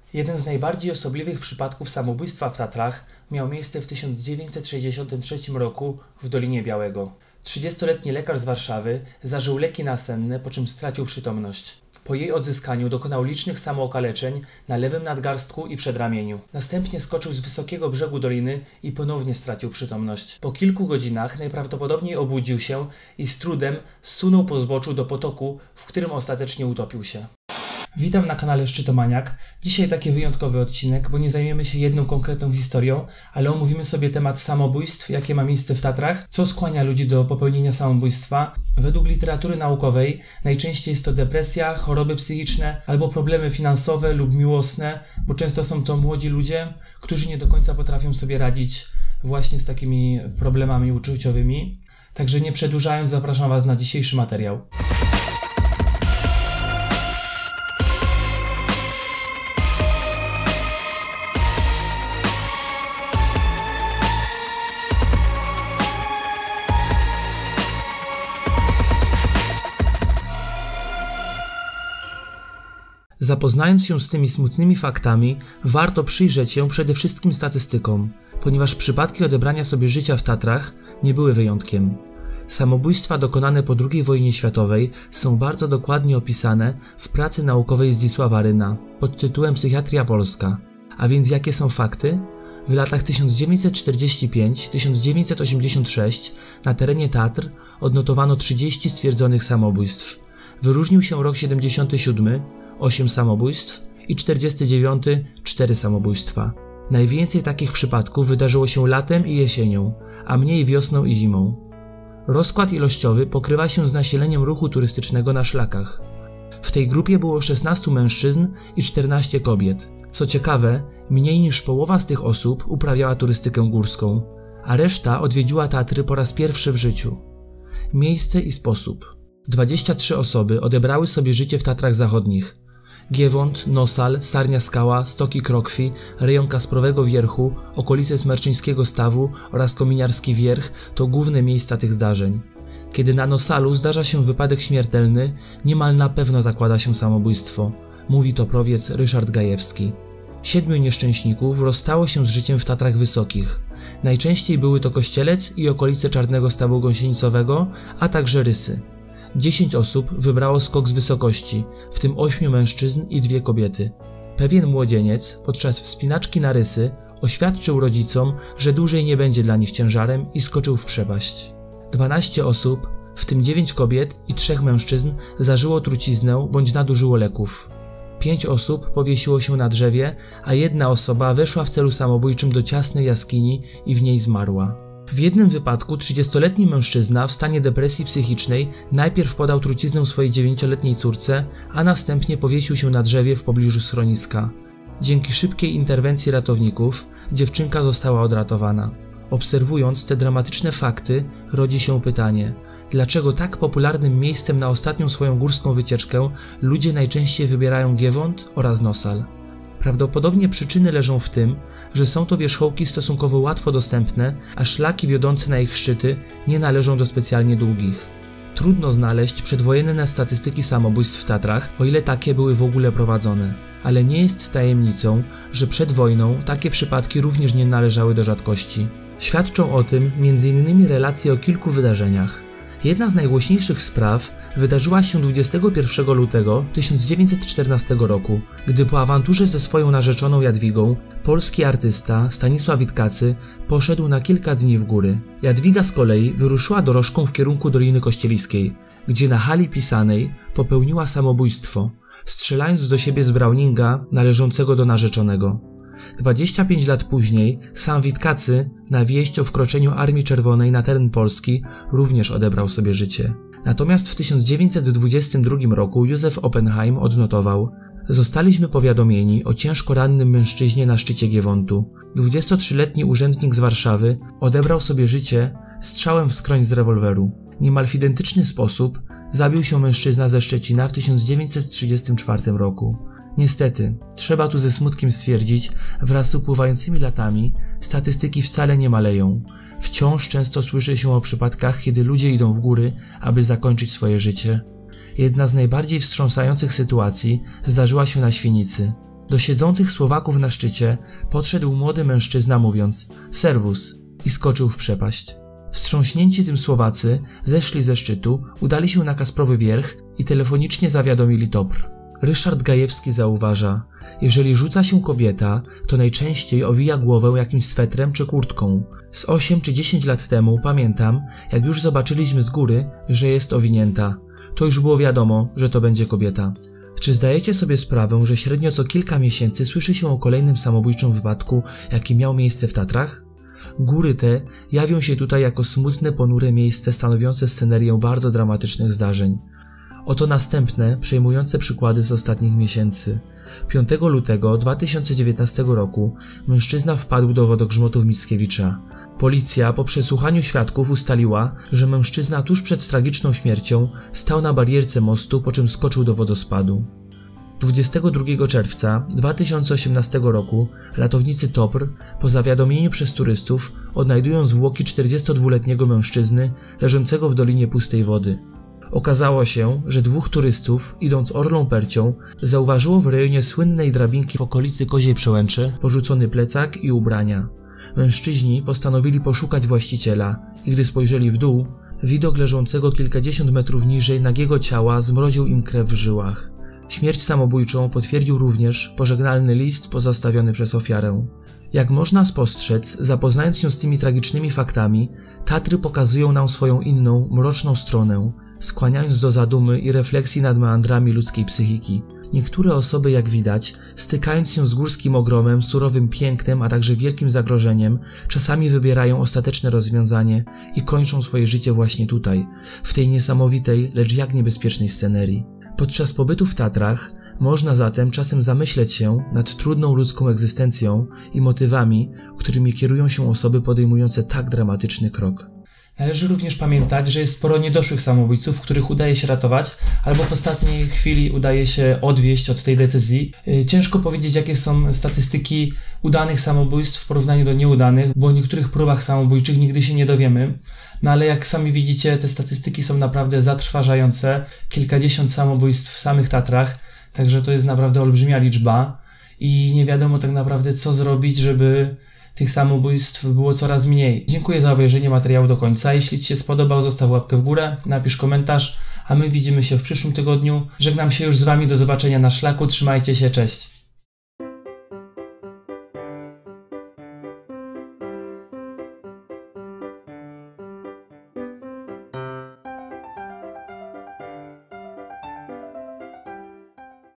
Jeden z najbardziej osobliwych przypadków samobójstwa w Tatrach miał miejsce w 1963 roku w Dolinie Białego. 30-letni lekarz z Warszawy zażył leki nasenne, po czym stracił przytomność. Po jej odzyskaniu dokonał licznych samookaleczeń na lewym nadgarstku i przedramieniu. Następnie skoczył z wysokiego brzegu doliny i ponownie stracił przytomność. Po kilku godzinach najprawdopodobniej obudził się i z trudem zsunął po zboczu do potoku, w którym ostatecznie utopił się. Witam na kanale Szczytomaniak. Dzisiaj taki wyjątkowy odcinek, bo nie zajmiemy się jedną konkretną historią, ale omówimy sobie temat samobójstw, jakie ma miejsce w Tatrach, co skłania ludzi do popełnienia samobójstwa. Według literatury naukowej najczęściej jest to depresja, choroby psychiczne albo problemy finansowe lub miłosne, bo często są to młodzi ludzie, którzy nie do końca potrafią sobie radzić właśnie z takimi problemami uczuciowymi. Także nie przedłużając, zapraszam Was na dzisiejszy materiał. Zapoznając się z tymi smutnymi faktami, warto przyjrzeć się przede wszystkim statystykom, ponieważ przypadki odebrania sobie życia w Tatrach nie były wyjątkiem. Samobójstwa dokonane po II wojnie światowej są bardzo dokładnie opisane w pracy naukowej Zdzisława Ryna pod tytułem Psychiatria Polska. A więc jakie są fakty? W latach 1945-1986 na terenie Tatr odnotowano 30 stwierdzonych samobójstw. Wyróżnił się rok 77, 8 samobójstw i 49 4 samobójstwa. Najwięcej takich przypadków wydarzyło się latem i jesienią, a mniej wiosną i zimą. Rozkład ilościowy pokrywa się z nasileniem ruchu turystycznego na szlakach. W tej grupie było 16 mężczyzn i 14 kobiet. Co ciekawe, mniej niż połowa z tych osób uprawiała turystykę górską, a reszta odwiedziła Tatry po raz pierwszy w życiu. Miejsce i sposób. 23 osoby odebrały sobie życie w Tatrach Zachodnich. Giewont, Nosal, Sarnia Skała, Stoki Krokwi, rejon Kasprowego Wierchu, okolice Smerczyńskiego Stawu oraz Kominiarski Wierch to główne miejsca tych zdarzeń. Kiedy na Nosalu zdarza się wypadek śmiertelny, niemal na pewno zakłada się samobójstwo, mówi toprowiec Ryszard Gajewski. 7 nieszczęśników rozstało się z życiem w Tatrach Wysokich. Najczęściej były to Kościelec i okolice Czarnego Stawu Gąsienicowego, a także Rysy. 10 osób wybrało skok z wysokości, w tym 8 mężczyzn i 2 kobiety. Pewien młodzieniec podczas wspinaczki na Rysy oświadczył rodzicom, że dłużej nie będzie dla nich ciężarem i skoczył w przepaść. 12 osób, w tym 9 kobiet i 3 mężczyzn zażyło truciznę bądź nadużyło leków. 5 osób powiesiło się na drzewie, a 1 osoba weszła w celu samobójczym do ciasnej jaskini i w niej zmarła. W jednym wypadku 30-letni mężczyzna w stanie depresji psychicznej najpierw podał truciznę swojej 9-letniej córce, a następnie powiesił się na drzewie w pobliżu schroniska. Dzięki szybkiej interwencji ratowników dziewczynka została odratowana. Obserwując te dramatyczne fakty, rodzi się pytanie, dlaczego tak popularnym miejscem na ostatnią swoją górską wycieczkę ludzie najczęściej wybierają Giewont oraz Nosal? Prawdopodobnie przyczyny leżą w tym, że są to wierzchołki stosunkowo łatwo dostępne, a szlaki wiodące na ich szczyty nie należą do specjalnie długich. Trudno znaleźć przedwojenne statystyki samobójstw w Tatrach, o ile takie były w ogóle prowadzone. Ale nie jest tajemnicą, że przed wojną takie przypadki również nie należały do rzadkości. Świadczą o tym m.in. relacje o kilku wydarzeniach. Jedna z najgłośniejszych spraw wydarzyła się 21 lutego 1914 roku, gdy po awanturze ze swoją narzeczoną Jadwigą polski artysta Stanisław Witkacy poszedł na kilka dni w góry. Jadwiga z kolei wyruszyła dorożką w kierunku Doliny Kościeliskiej, gdzie na hali pisanej popełniła samobójstwo, strzelając do siebie z Browninga należącego do narzeczonego. 25 lat później sam Witkacy na wieść o wkroczeniu Armii Czerwonej na teren Polski również odebrał sobie życie. Natomiast w 1922 roku Józef Oppenheim odnotował: zostaliśmy powiadomieni o ciężko rannym mężczyźnie na szczycie Giewontu. 23-letni urzędnik z Warszawy odebrał sobie życie strzałem w skroń z rewolweru. Niemal w identyczny sposób zabił się mężczyzna ze Szczecina w 1934 roku. Niestety, trzeba tu ze smutkiem stwierdzić, wraz z upływającymi latami statystyki wcale nie maleją. Wciąż często słyszy się o przypadkach, kiedy ludzie idą w góry, aby zakończyć swoje życie. Jedna z najbardziej wstrząsających sytuacji zdarzyła się na Świnicy. Do siedzących Słowaków na szczycie podszedł młody mężczyzna mówiąc „Servus” i skoczył w przepaść. Wstrząśnięci tym Słowacy zeszli ze szczytu, udali się na Kasprowy Wierch i telefonicznie zawiadomili TOPR. Ryszard Gajewski zauważa: jeżeli rzuca się kobieta, to najczęściej owija głowę jakimś swetrem czy kurtką. Z 8 czy 10 lat temu pamiętam, jak już zobaczyliśmy z góry, że jest owinięta. To już było wiadomo, że to będzie kobieta. Czy zdajecie sobie sprawę, że średnio co kilka miesięcy słyszy się o kolejnym samobójczym wypadku, jaki miał miejsce w Tatrach? Góry te jawią się tutaj jako smutne, ponure miejsce stanowiące scenerię bardzo dramatycznych zdarzeń. Oto następne, przejmujące przykłady z ostatnich miesięcy. 5 lutego 2019 roku mężczyzna wpadł do wodogrzmotów Mickiewicza. Policja po przesłuchaniu świadków ustaliła, że mężczyzna tuż przed tragiczną śmiercią stał na barierce mostu, po czym skoczył do wodospadu. 22 czerwca 2018 roku ratownicy TOPR po zawiadomieniu przez turystów odnajdują zwłoki 42-letniego mężczyzny leżącego w dolinie pustej wody. Okazało się, że 2 turystów, idąc Orlą Percią, zauważyło w rejonie słynnej drabinki w okolicy Koziej Przełęczy porzucony plecak i ubrania. Mężczyźni postanowili poszukać właściciela i gdy spojrzeli w dół, widok leżącego kilkadziesiąt metrów niżej nagiego ciała zmroził im krew w żyłach. Śmierć samobójczą potwierdził również pożegnalny list pozostawiony przez ofiarę. Jak można spostrzec, zapoznając się z tymi tragicznymi faktami, Tatry pokazują nam swoją inną, mroczną stronę, skłaniając do zadumy i refleksji nad meandrami ludzkiej psychiki. Niektóre osoby, jak widać, stykając się z górskim ogromem, surowym pięknem, a także wielkim zagrożeniem, czasami wybierają ostateczne rozwiązanie i kończą swoje życie właśnie tutaj, w tej niesamowitej, lecz jak niebezpiecznej scenerii. Podczas pobytu w Tatrach można zatem czasem zamyśleć się nad trudną ludzką egzystencją i motywami, którymi kierują się osoby podejmujące tak dramatyczny krok. Należy również pamiętać, że jest sporo niedoszłych samobójców, których udaje się ratować, albo w ostatniej chwili udaje się odwieść od tej decyzji. Ciężko powiedzieć, jakie są statystyki udanych samobójstw w porównaniu do nieudanych, bo o niektórych próbach samobójczych nigdy się nie dowiemy. No ale jak sami widzicie, te statystyki są naprawdę zatrważające. Kilkadziesiąt samobójstw w samych Tatrach, także to jest naprawdę olbrzymia liczba i nie wiadomo tak naprawdę, co zrobić, żeby tych samobójstw było coraz mniej. Dziękuję za obejrzenie materiału do końca. Jeśli Ci się spodobał, zostaw łapkę w górę, napisz komentarz, a my widzimy się w przyszłym tygodniu. Żegnam się już z Wami, do zobaczenia na szlaku, trzymajcie się, cześć!